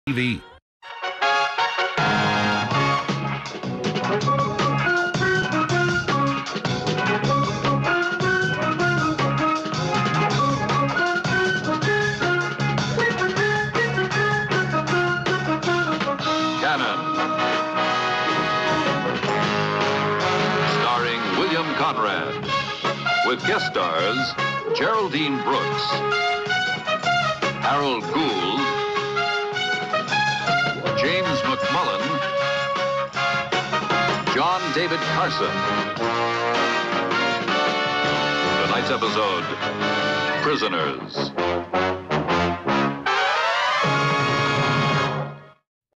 TV. Starring William Conrad, with guest stars Geraldine Brooks, Harold Gould, James McMullen, John David Carson. Tonight's episode, Prisoners.